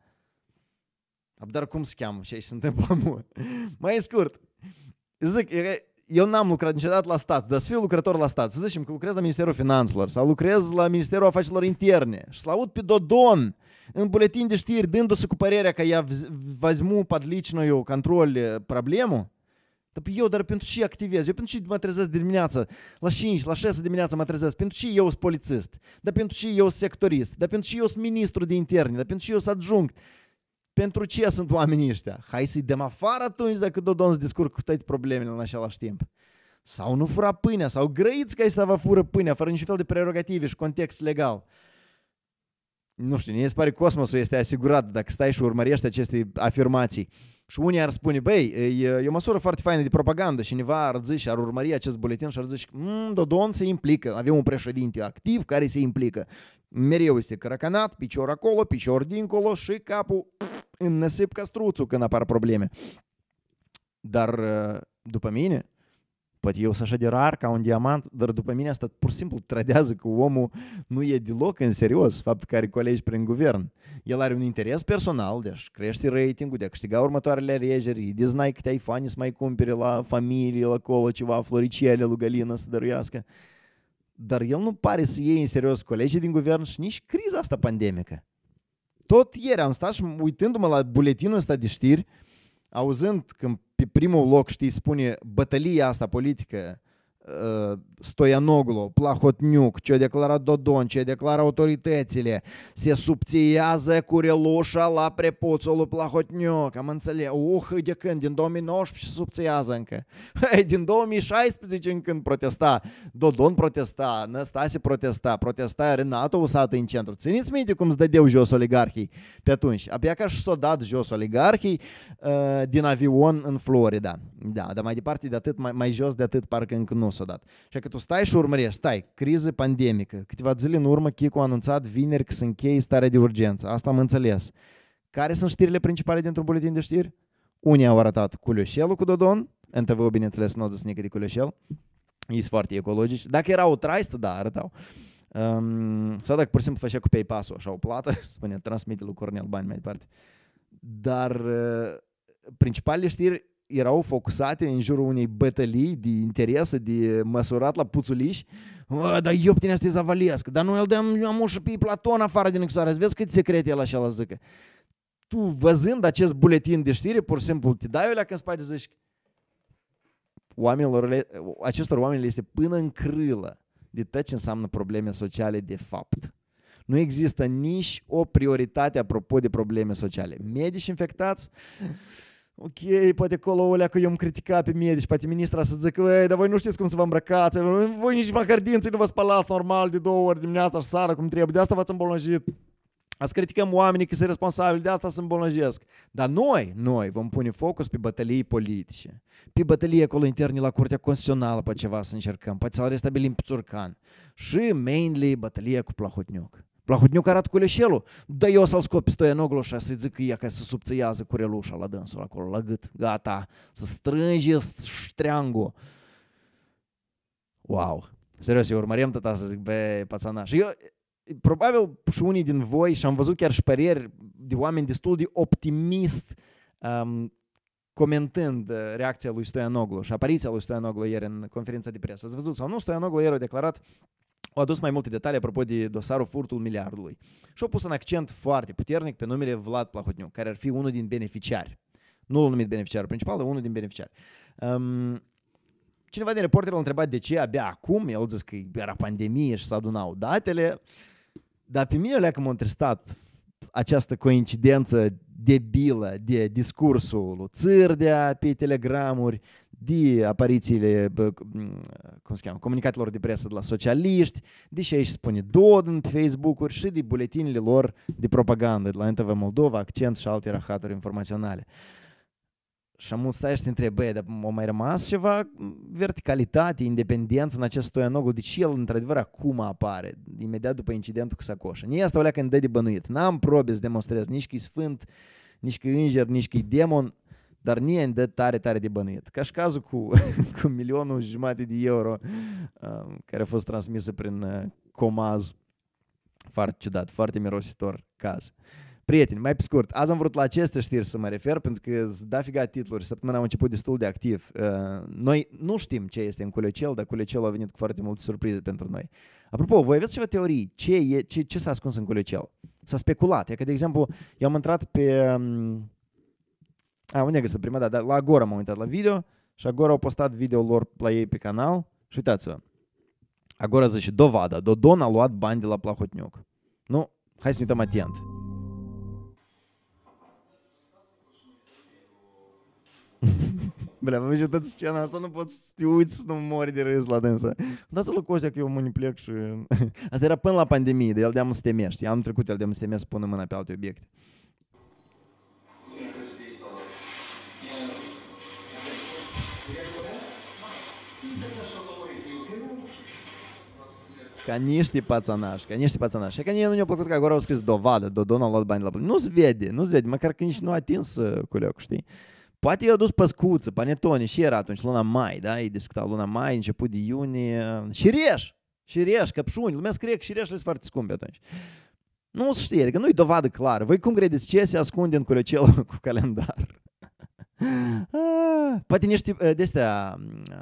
Dar cum se cheamă și aici se întâmplă mult. Mai scurt. Zic, eu n-am lucrat niciodată la stat, dar să fiu lucrător la stat, să zicem că lucrez la Ministerul Finanțelor sau lucrez la Ministerul Afacerilor Interne și să aud pe Dodon în buletin de știri dându-se cu părerea că я возьму под личную контроль проблему, dar pentru ce activez? Eu pentru ce mă trezesc dimineața la 5, la 6 dimineața mă trezesc? Pentru ce eu sunt polițist? Dar pentru ce eu sunt sectorist? Dar pentru ce eu sunt ministru de interne? Dar pentru ce eu sunt adjunct? Pentru ce sunt oamenii ăștia? Hai să-i dăm afară atunci dacă Dodon se descurcă cu toate problemele în același timp. sau nu fura pâinea, sau grăiți că ăsta va fură pâinea, fără niciun fel de prerogative și context legal. Nu știu, mie se pare cosmosul este asigurat dacă stai și urmărești aceste afirmații. Și unii ar spune, băi, e o măsură foarte faină de propagandă și cineva ar zice, ar urmări acest buletin și ar zice, Dodon se implică, avem un președinte activ care se implică. Mereu este cărăcanat, picior acolo, picior dincolo și capul în năsip ca struțul când apar probleme. Dar după mine, poate eu sunt așa de rar ca un diamant, dar după mine asta pur și simplu trădează că omul nu e deloc în serios faptul că are colegi prin guvern. El are un interes personal de a-și crește ratingul, de a câștiga următoarele alegeri, de znai câte iPhone să mai cumpere la familie, la acolo ceva, floricele lui Galina să dăruiască. Dar el nu pare să iei în serios colegii din guvern și nici criza asta pandemică. Tot ieri am stat și uitându-mă la buletinul ăsta de știri, auzând când pe primul loc, știi, spune bătălia asta politică, Stoianoglu, Plahotniuc, ce a declarat Dodon, ce a declarat autoritățile, se subțiază curelușa la prepuțul lui Plahotniuc, am înțeles, de când? Din 2019 se subțiază încă. Din 2016 când protesta, Dodon protesta, Năstase protesta Renato Usată în centru. Țineți minte cum se dădeau jos oligarhii pe atunci. Abia ca și s-o dat jos oligarhii din avion în Florida. Da, dar mai departe de atât, mai jos de atât, parcă încă nu s-a dat. Și că tu stai și urmărești, criză pandemică. Câteva zile în urmă, Chicu a anunțat vineri că se încheie starea de urgență. Asta am înțeles. Care sunt știrile principale dintr-un buletin de știri? Unii au arătat Culeșelul cu Dodon. NTV, bineînțeles, nu o zis nică de Culeșel. Ei sunt foarte ecologici. Dacă erau traistă, da, arătau. Sau dacă pur și simplu făcea cu PayPass-ul așa o plată, spune, transmite lui Cornel bani mai departe. Dar principalele știri erau focusate în jurul unei bătălii de interese, de măsurat la puțuliși. Dar ioptine asta e zavalesc, dar noi îl dăm amușă pe Platon afară din închisoare. Vezi cât secrete el așa la zică. Tu văzând acest buletin de știri, pur și simplu te dai alea când spate zici acestor oameni le este până în crâlă de tot ce înseamnă probleme sociale de fapt. Nu există nici o prioritate apropo de probleme sociale. Medici infectați, ok, poate acolo olea că eu îmi critica pe medici, poate ministra să zică, dar voi nu știți cum să vă îmbrăcați, voi nici măcar dinții nu vă spălați normal de 2 ori dimineața și seara cum trebuie, de asta v-ați îmbolnăjit. Azi criticăm oamenii că sunt responsabili, de asta se îmbolnăjesc. Dar noi vom pune focus pe bătălii politice, pe bătălii acolo interne la Curtea Constituțională, pe ceva să încercăm, poate să-l restabilim pe Țurcan. Și mainly bătălia cu Plahotniuc. Plahotniuc arată Culeșelul, dar eu să-l scot pe Stoianoglu și să-i zic că ea ca să subțiază curelușa la dânsul acolo, la gât, gata, să strânge ștreangul. Wow, serios, eu urmărim tot asta, zic, bă, pațana. Și eu, probabil și unii din voi, și am văzut chiar și păreri de oameni destul de optimist, comentând reacția lui Stoianoglu și apariția lui Stoianoglu ieri în conferința de presă. Ați văzut sau nu? Stoianoglu ieri a declarat, a adus mai multe detalii apropo de dosarul furtul miliardului. Și a pus un accent foarte puternic pe numele Vlad Plahotniuc, care ar fi unul din beneficiari. Nu l-a numit beneficiarul principal, dar unul din beneficiari. Cineva din reporter l-a întrebat de ce abia acum, el a zis că era pandemie și s-adunau datele, dar pe mine le-a m-a întristat această coincidență debilă de discursul lui Țârdea pe telegramuri, de aparițiile, cum se cheamă, comunicatelor de presă de la socialiști, de ce aici spune Dodon pe Facebook-uri și de buletinile lor de propagandă de la NTV Moldova, Accent și alte rahaturi informaționale. Și am stai și te întreb, băi, dar a mai rămas ceva verticalitate, independență în acest Stoianoglu? De ce el, într-adevăr, acum apare, imediat după incidentul cu Sacoșa? Nici asta o leacă îmi dă de bănuit. N-am probe să demonstrez nici că-i sfânt, nici că-i înger, nici că-i demon, dar nie îmi dă tare, tare de bănuit. Ca și cazul cu 1,5 milion de euro care a fost transmisă prin Comaz. Foarte ciudat, foarte mirositor caz. Prieteni, mai pe scurt, azi am vrut la aceste știri să mă refer, pentru că îți da figa titluri, săptămâna am început destul de activ. Noi nu știm ce este în Culecel, dar Culecelul a venit cu foarte multe surprize pentru noi. Apropo, voi aveți ceva teorii? Ce s-a ascuns în Culecel? S-a speculat. E că, de exemplu, eu am intrat pe... unde a găsit prima dată? La Agora m-am uitat la video și Agora au postat video lor la ei pe canal și uitați-vă. Agora zice, dovada, Dodon a luat bani de la Plahotniuc. Nu? Hai să ne uităm atent. Bля, vă văd scena asta, nu poți să te uiți să nu mori de râs la dânsa. Dați-l cu Costea că eu mă plec și... Asta era până la pandemie, de el de-am să temești. Anul trecut el de-am să temești să pună mâna pe alte obiecte. Ca niște pațanași. Și că nu ne-a plăcut că acolo au scris dovadă, Dodon a luat bani la plăcut. Nu se vede, măcar că nici nu a atins culeocul, știi? Poate i-a dus păscuță, panetone și era atunci, luna mai, da? Ei discutau luna mai, început de iunie. Șireș, căpșuni, lumea scrie că șireș sunt foarte scumpe atunci. Nu se știe, adică nu-i dovadă clară. Voi cum credeți ce se ascunde în culecelul cu calendar? Poate niște de-astea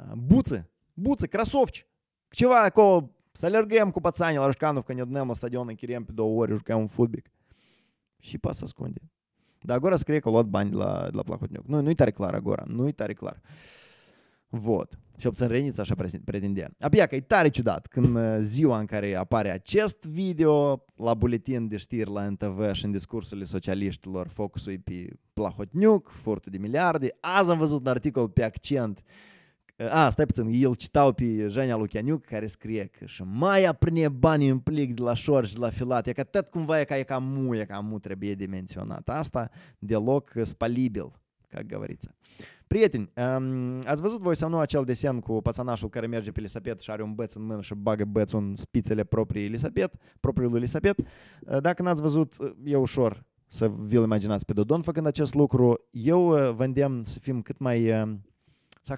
buță, crasovci. Ceva acolo. Să alergăm cu pățanii la Rășcanov, că ne adunăm la stadion, închiriem pe 2 ore, jucăm un fotbic. Și pas să ascunde. Dar Agora scrie că a luat bani de la Plahotniuc. Nu-i tare clar Agora, nu-i tare clar. Vot. Și obțin Renița așa pretindea. Abia că e tare ciudat când ziua în care apare acest video, la buletin de știri la NTV și în discursurile socialiștilor, focusul e pe Plahotniuc, furtul de miliarde. Azi am văzut un articol pe Accent. Stai puțin, el citau pe Jania Lucianiuc care scrie că și mai prine banii în plic de la șor și de la filat. E că tot cumva e ca mu trebuie de menționat. Asta deloc spalibil, ca găvăriță. Prieteni, ați văzut voi sau nu acel desen cu pățanașul care merge pe Elisabet și are un băț în mână și bagă bățul în spițele propriului lui Elisabet? Dacă n-ați văzut, e ușor să vi-l imaginați pe Dodon făcând acest lucru. Eu vă îndemn să fim cât mai... să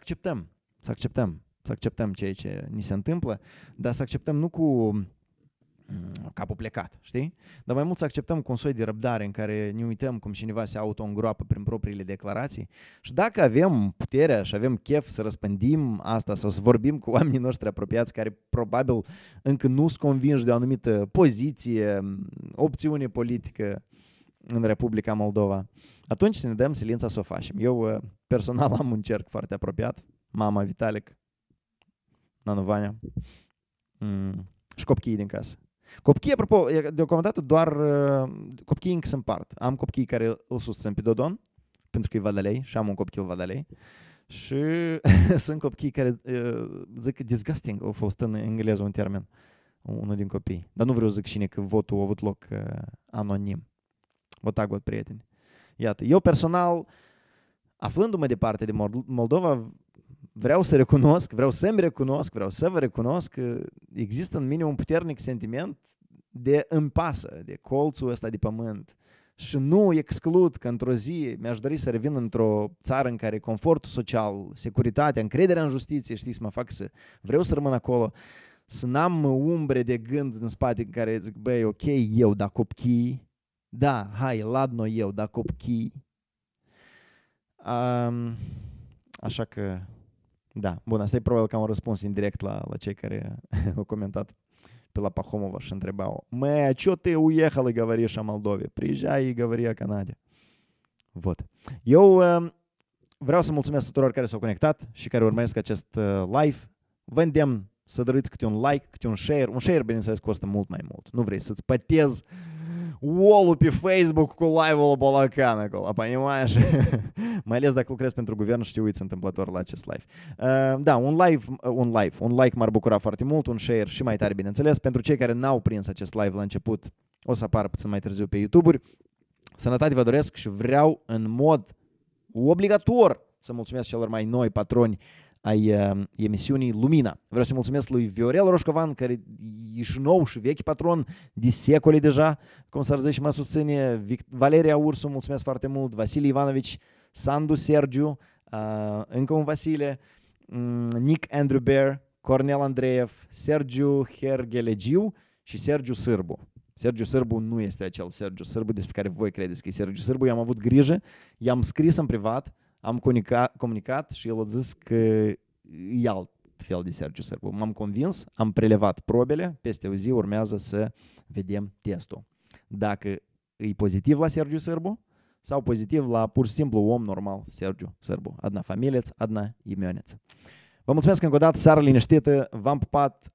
acceptăm ceea ce ni se întâmplă, dar să acceptăm nu cu capul plecat, știi? Dar mai mult să acceptăm cu un soi de răbdare în care ne uităm cum cineva se auto-îngroapă prin propriile declarații și dacă avem puterea și avem chef să răspândim asta sau să vorbim cu oamenii noștri apropiați care probabil încă nu sunt convinși de o anumită poziție, opțiune politică în Republica Moldova, atunci să ne dăm silința să o facem. Eu personal am un cerc foarte apropiat, mama Vitalic, Nanu Vania și copiii din casă. Copiii, apropo, deocamdată doar copiii încă se împart. Am copii care îl susțin pe Dodon, pentru că e Vadalei și am un copil Vadalei. Și sunt copii care zic că disgusting, a fost în engleză un termen, unul din copii. Dar nu vreau să zic cine că votul a avut loc anonim. Vă tag, prieteni. Iată, eu personal, aflându-mă departe de Moldova, vreau să vă recunosc că există în mine un puternic sentiment de îmi pasă, de colțul ăsta de pământ. Și nu exclud că într-o zi mi-aș dori să revin într-o țară în care confortul social, securitatea, încrederea în justiție, știi, să mă fac să vreau să rămân acolo, să n-am umbre de gând în spate în care zic, băi, ok, eu, dar copchii, da, hai, ladno eu, dar copchii. Așa că, da, bun, asta e probabil că am răspuns indirect la cei care au comentat pe la Pahomova și întrebau, măi, ce te uiehălă, говоришь о Молдове? Приезжай и говори о Canade. Вот. Eu vreau să mulțumesc tuturor care s-au conectat și care urmăresc acest live. Vă îndemn să dăruiți câte un like, câte un share. Un share, bineînțeles, costă mult mai mult. Nu vrei să-ți pătezi wall-ul pe Facebook cu live-ul Bolocan acolo, понимаешь? Mai ales dacă lucrezi pentru guvern și te uiți întâmplător la acest live. Da, un like m-ar bucura foarte mult, un share și mai tare, bineînțeles. Pentru cei care n-au prins acest live la început, o să apară puțin mai târziu pe YouTube-uri. Sănătate vă doresc și vreau în mod obligator să mulțumesc celor mai noi patroni ai emisiunii Lumina. Vreau să mulțumesc lui Viorel Roșcovan, care e și nou și vechi patron de secole deja, cum s-ar zice, mă susține. Valeria Ursu, mulțumesc foarte mult. Vasile Ivanovici, Sandu Sergiu, încă un Vasile, Nick Andrew Bear, Cornel Andreev, Sergiu Hergelegiu și Sergiu Sârbu. Sergiu Sârbu nu este acel Sergiu Sârbu despre care voi credeți că e Sergiu Sârbu. I-am avut grijă, i-am scris în privat, am comunicat și el a zis că e alt fel de Sergiu Sârbu. M-am convins, am prelevat probele, peste o zi urmează să vedem testul. Dacă e pozitiv la Sergiu Sârbu sau pozitiv la pur și simplu om normal Sergiu Sârbu. Adna familieț, adna imioneț. Vă mulțumesc încă o dată, seară liniștită, v-am pupat.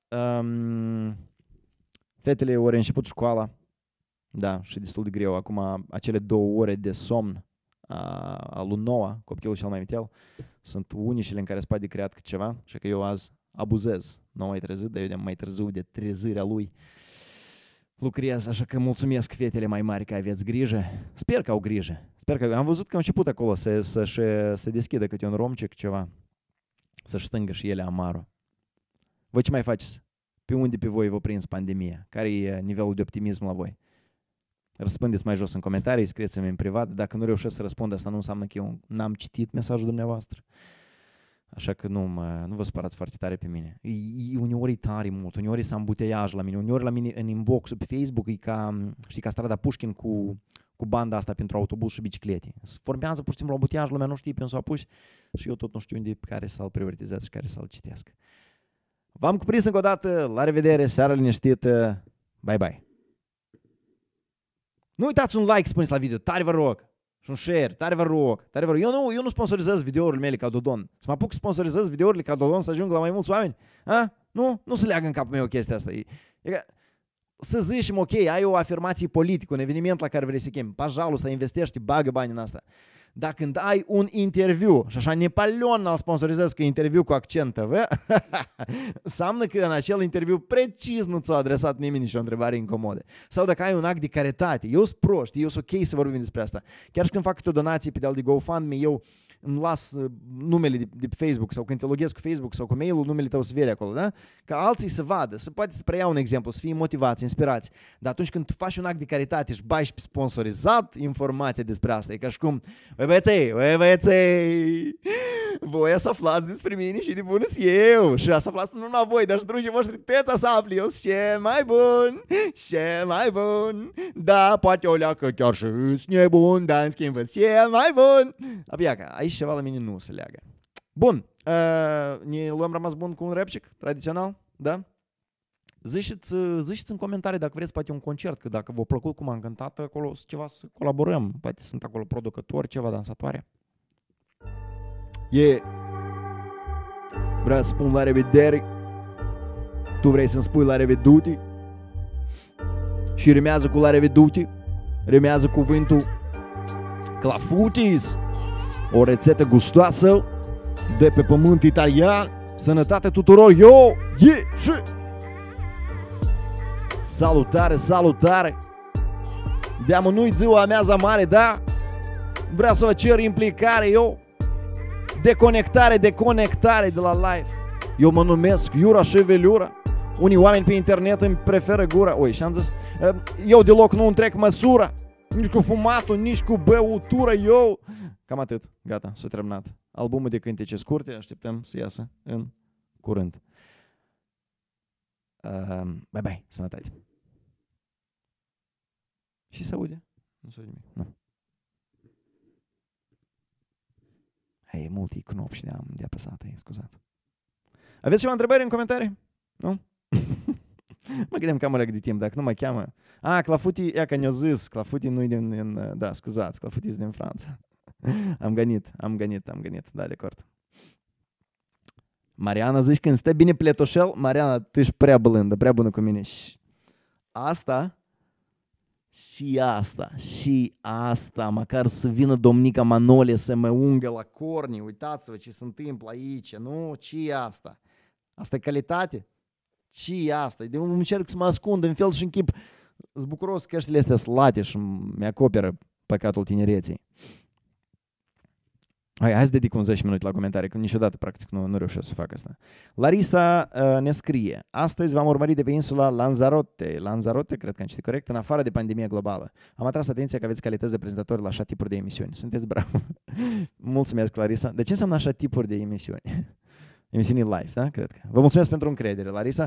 Fetele ori început școala, da, și destul de greu. Acum acele 2 ore de somn a lui Noah, copilul cel mai mitel, sunt unicele în care se poate creat ceva, și că eu azi abuzez. Nu mai trezit, dar eu de mai târziu de trezirea lui lucrez, așa că mulțumesc fetele mai mari că aveți grijă. Sper că au grijă. Sper că am văzut că au început acolo să deschidă câte un romcic ceva, să-și stângă și ele amarul. Voi ce mai faceți? Pe unde pe voi vă prins pandemia? Care e nivelul de optimism la voi? Răspundeți mai jos în comentarii, scrieți-mi în privat. Dacă nu reușesc să răspund, asta nu înseamnă că eu n-am citit mesajul dumneavoastră. Așa că nu vă supărați foarte tare pe mine. Uneori e tare mult, uneori e ambuteiaj la mine, uneori la mine în inbox-ul pe Facebook e ca, știi, ca strada Pușkin cu banda asta pentru autobuz și biciclete. Se formează pur și simplu ambuteiaj, lumea nu știe pe unde să o apuci și eu tot nu știu unde pe care să-l prioritizez și care să-l citesc. V-am cuprins încă o dată, la revedere, seară liniștită, bye bye. Nu uitați un like, spuneți la video, tare vă rog. Și un share, tare vă rog, tare vă rog. Eu nu sponsorizez videourile mele ca Dodon. Să mă apuc să sponsorizez videourile ca Dodon să ajung la mai mulți oameni? A? Nu se leagă în capul meu chestia asta. Să zicem, ok, ai o afirmație politică, un eveniment la care vrei să chemi. Păjalul investește, bagă bani în asta. Dar când ai un interviu, și așa Napoleon îl sponsorizez că interviu cu accent TV, înseamnă că în acel interviu precis nu ți-a adresat nimeni nicio întrebare incomodă. Sau dacă ai un act de caritate, eu sunt proști, eu sunt ok să vorbim despre asta. Chiar și când fac o donație pe de GoFundMe, eu îmi las numele de pe Facebook sau când te loghezi cu Facebook sau cu mail-ul, numele tău să vede acolo, da? Ca alții să vadă, să poate să preia un exemplu, să fie motivați, inspirați. Dar atunci când tu faci un act de caritate și bagi pe sponsorizat informația despre asta, e ca și cum, voi băieței, voi să aflați despre mine și de bună eu. Și să aflați nu numai voi, dar și drugii voștri teța să afli, eu sunt cel mai bun. Da, poate o leacă chiar și sunt nebun, dar în schimb cel mai bun. Abia aici ceva la mine nu se leagă. Bun, ne luăm rămas bun cu un rapcic tradițional, da? Ziceți în comentarii dacă vreți poate un concert, că dacă v-a plăcut cum am cântat acolo, ceva să colaborăm, poate sunt acolo producători, ceva dansatoare. Vreau să spun la revedere, tu vrei să-mi spui la revedute și rimează cu la revedute, rimează cuvântul clafutis, o rețetă gustoasă de pe pământ italian. Sănătate tuturor, și salutare. De-amă nu-i ziua mea za mare, da? Vreau să vă cer implicare, deconectare de la live. Eu mă numesc Iura Șeveliura. Unii oameni pe internet îmi preferă gura. Și-am zis, eu deloc nu întrec măsura, nici cu fumatul, nici cu băutură, Cam atât, gata, s-a terminat. Albumul de cântece scurte, așteptăm să iasă în curând. Bye bye, sănătate. Și se aude? Nu se aude nimic, nu. E multe knopși de apăsat, scuzați. Aveți ceva întrebări în comentarii? Nu? Mă gândeam că am de timp, dacă nu mă cheamă. Clafuti, că ne-o zis, Clafuti nu-i din, da, scuzați, Clafuti e din Franța. Am gănit, da, de acord. Mariana, zici când stă bine pletoșel, Mariana, tu ești prea blândă, prea bună cu mine. Și asta, măcar să vină domnica Manole să mă ungă la corni, uitați-vă ce se întâmplă aici, nu? Ce e asta? Asta e calitate? Ce e asta? De unde încerc să mă ascund în fel și în chip. Sunt bucuros că ăștia astea slate și mi-acoperă păcatul tinereții. Hai să dedic un 10 minute la comentarii, că niciodată practic nu reușesc să fac asta. Larisa ne scrie: astăzi v-am urmărit de pe insula Lanzarote, cred că am citit corect, în afară de pandemia globală. Am atras atenția că aveți calități de prezentatori la așa tipuri de emisiuni. Sunteți bravo. Mulțumesc, Larisa. De ce înseamnă așa tipuri de emisiuni? Emisiuni live, da? Cred că. Vă mulțumesc pentru încredere, Larisa.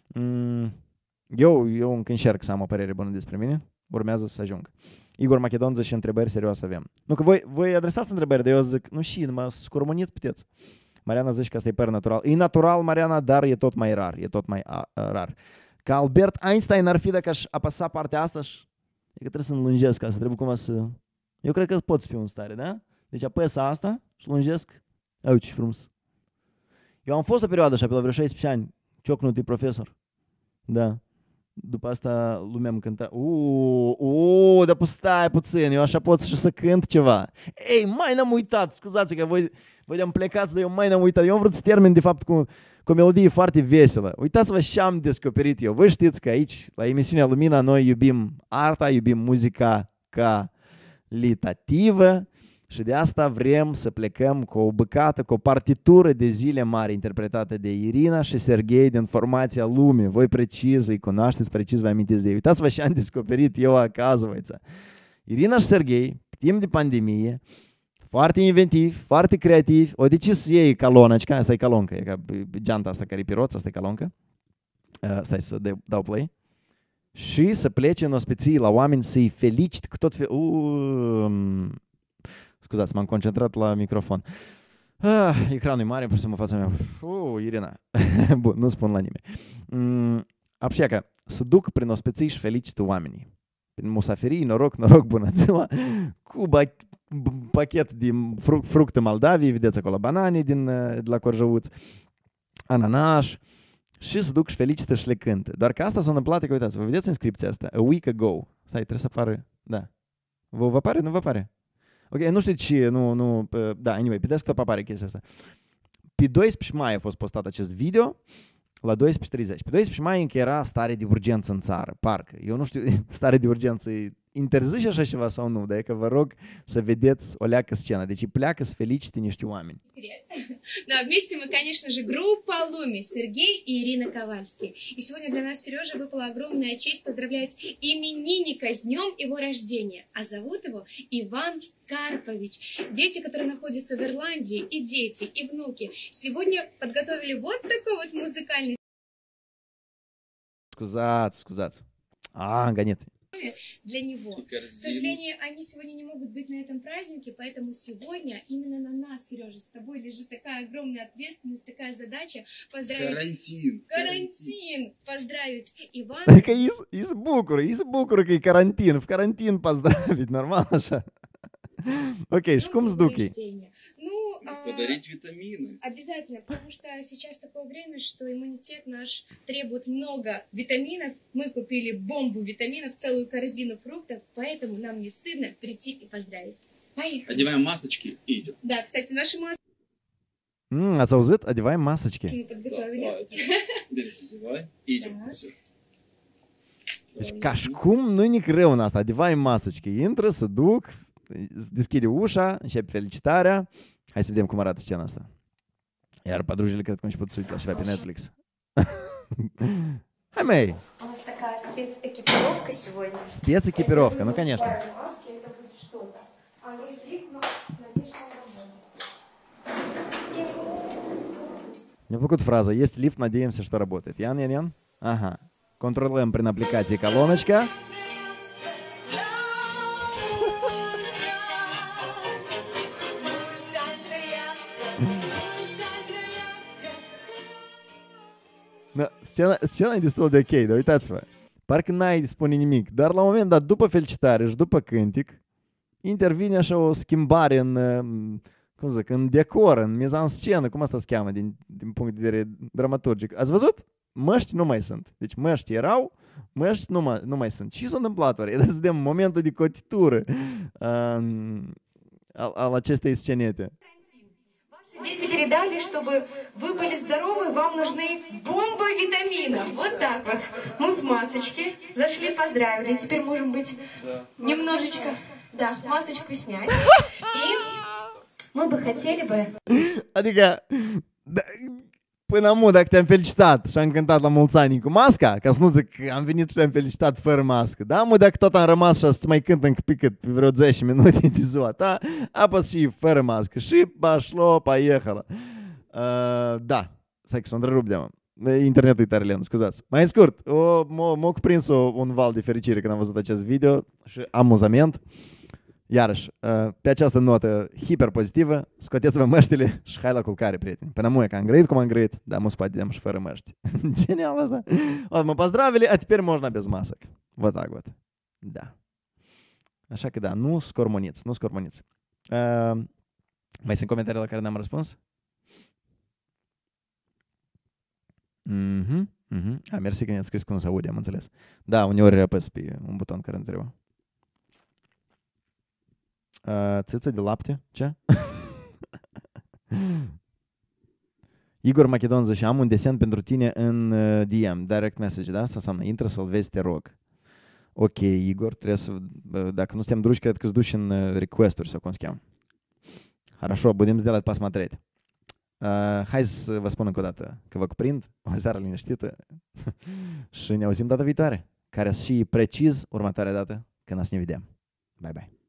Eu încă încerc să am o părere bună despre mine. Urmează să ajung. Igor Macedon zice, întrebări serioase avem. Nu, că voi adresați întrebări, dar eu zic, nu și, numai scurmonit puteți. Mariana zice că asta e păr natural. E natural, Mariana, dar e tot mai rar. Că Albert Einstein ar fi dacă aș apăsa partea asta și e că trebuie să înlungesc asta, trebuie cumva să... Eu cred că poți fi în stare, da? Deci apăs asta și lungesc. Uite ce frumos. Eu am fost o perioadă așa, pe la vreo 16 ani, ciocnut de profesor. Da. După asta lumea îmi cânta, dar stai puțin, eu așa pot și să cânt ceva. Ei, mai n-am uitat, scuzați că voi de-am plecați, dar eu mai n-am uitat. Eu am vrut să termin, de fapt, cu o melodie foarte veselă. Uitați-vă ce am descoperit eu. Voi știți că aici, la emisiunea Lumina, noi iubim arta, iubim muzica calitativă și de asta vrem să plecăm cu o bucată, cu o partitură de Zile Mari interpretată de Irina și Serghei din formația Lume. Voi precis îi cunoașteți, precis vă amintiți de ei. Uitați-vă ce am descoperit eu acasă. Irina și Serghei, pe timp de pandemie, foarte inventiv, foarte creativ, au decis ei calonăcica, asta e caloncă, e ca geanta asta care e piroț, asta e caloncă. Stai să dau play. Și să plece în ospiții la oameni să-i felicit cu tot Scuzați, m-am concentrat la microfon. Ecranul e mare, pur și simplu în fața mea. Irina. Bun, nu spun la nimeni. Așa că să duc prin ospiții și felicită oamenii. Prin musaferii, noroc, bună ziua, cu pachet de fructe Moldavii, vedeți acolo banane de la Corjăuț, ananaș, și să duc și felicită și le cântă. Doar că asta s-a întâmplat, că uitați, vă vedeți inscripția asta? A week ago. Stai, trebuie să apară, da. Vă apare? Nu vă apare? Ok, nu știu ce, da, anyway, pe desktop apare chestia asta. Pe 12 mai a fost postat acest video, la 12:30. Pe 12 mai încă era stare de urgență în țară, parcă. Eu nu știu, stare de urgență interzice așa ceva sau nu, dar e că vă rog să vedeți o leacă scena. Deci pleacă să felicite niște oameni. Ну а вместе мы, конечно же, группа Луми, Сергей и Ирина Ковальские. И сегодня для нас, Сережа, выпала огромная честь поздравлять именинника с днем его рождения. А зовут его Иван Карпович. Дети, которые находятся в Ирландии, и дети, и внуки, сегодня подготовили вот такой вот музыкальный... Scuzați. Гонит. Для него. К сожалению, они сегодня не могут быть на этом празднике, поэтому сегодня именно на нас, Сережа, с тобой лежит такая огромная ответственность, такая задача поздравить... Карантин! Поздравить Ивана... Adică îi bucură că e карантин, в карантин поздравить, нормально așa? Ok, și cum îți duc ei? Подарить витамины. Обязательно, потому что сейчас такое время, что иммунитет наш требует много витаминов. Мы купили бомбу витаминов, целую корзину фруктов, поэтому нам не стыдно прийти и поздравить. Поехали. Одеваем масочки и идем. Да, кстати, наши маски Ați auzit? Одеваем масочки. мы подготовили. Одевай и идем. Все. Deci ca și cum nu-i nic rău în asta. Одеваем масочки. Intră, se duc, deschide ușa, începe felicitarea. Hai să vedem cum arată scena asta. Iar подружили cred că au început să uite la ceva pe Netflix. Hai, măi! У нас такая спецэкипировка сегодня. Спецэкипировка, ну конечно. Маски, это будет что-то. А есть лифт, но надеюсь, что он работает. Мне плăcut фраза. Есть лифт, надеемся, что работает. Ян? Ага. Контролируем при аппликации колоночка. Da, scena e destul de ok, dar uitați-vă. Parcă n-ai spune nimic, dar la un moment dat, după felicitare și după cântic, intervine așa o schimbare în, cum zic, în decor, în mizanscenă, cum asta se cheamă din punct de vedere dramaturgic. Ați văzut? Măști nu mai sunt. Deci măști erau, măști nu mai sunt. Ce s-a întâmplat oare? Să vedem momentul de cotitură al acestei scenete. Дети передали, чтобы вы были здоровы, вам нужны бомбы витаминов. Вот так вот. Мы в масочке зашли, поздравили. Теперь можем быть немножечко, да, масочку снять. И мы бы хотели бы... Adică, până amu, dacă te-am felicitat și am cântat la mulți ani cu masca, ca să nu zic că am venit și te-am felicitat fără mască, da, mă, dacă tot am rămas și să mai cânt încă picât pe vreo 10 minute de ziua ta, apăs și fără mască și pașlo, paiehala. Da, stai că s-o întrerup de-mă. Internetul e tare lent, scuzați. Mai scurt, m-a cuprins un val de fericire când am văzut acest video și amuzament. Iarăși, pe această notă hiperpozitivă, scoateți-vă măștile și hai la culcare, prieteni. Până mă, că am grăit cum am grăit, dar mă spate și fără măști. Genial asta. Вот, мы поздравили, а теперь можно без масок. Вот так вот. Da. Așa că da, nu scormoniți. Mai sunt comentarii la care n-am răspuns? Mersi că ne-ați scris că nu se aude, am înțeles. Da, uneori apăs pe un buton care nu trebuie. Țiță de lapte? Ce? Igor Macedon zice, am un desen pentru tine în DM, direct message, da? Asta înseamnă, intră să-l vezi, te rog. Ok, Igor, trebuie să, dacă nu suntem druși, cred că îți duci în request-uri sau cum se cheamă. Хорошо, будем сделать посмотреть. Hai să vă spun încă o dată că vă cuprind, o seară liniștită și ne auzim data viitoare, care și precis următoarea dată când o să ne vedem. Bye, bye.